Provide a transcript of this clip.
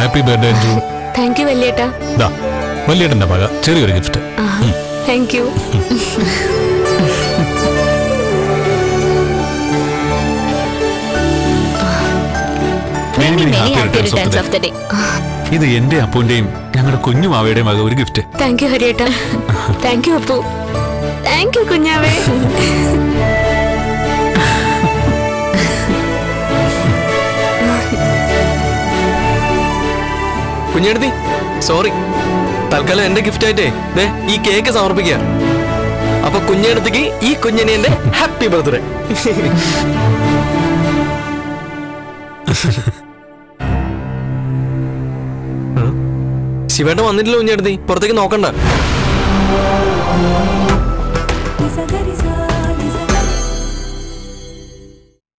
Happy birthday Anju. Thank you വല്യേട്ടാ. ദാ വല്യേട്ടന്റെ വക ചെറിയൊരു ഗിഫ്റ്റ്. Thank U. ഇത് എന്റെ അപ്പുന്റെയും ഞങ്ങളുടെ കുഞ്ഞുമാവയുടെയും വക ഒരു ഗിഫ്റ്റ്. താങ്ക് യു ഹരിയേട്ടാ. Thank you Appu. Thank you കുഞ്ഞാവേ. കുഞ്ഞെടുത്തി സോറി, തൽക്കാലം എന്റെ ഗിഫ്റ്റ് ആയിട്ടേ ഈ കേക്ക് സമർപ്പിക്കുക. അപ്പൊ കുഞ്ഞെടുത്തേക്ക് ഈ കുഞ്ഞിനെ എന്റെ ഹാപ്പി ബർത്ത്ഡേ. ശിവേട്ടൻ വന്നിട്ടില്ല കുഞ്ഞെടുത്തി, പുറത്തേക്ക് നോക്കണ്ട.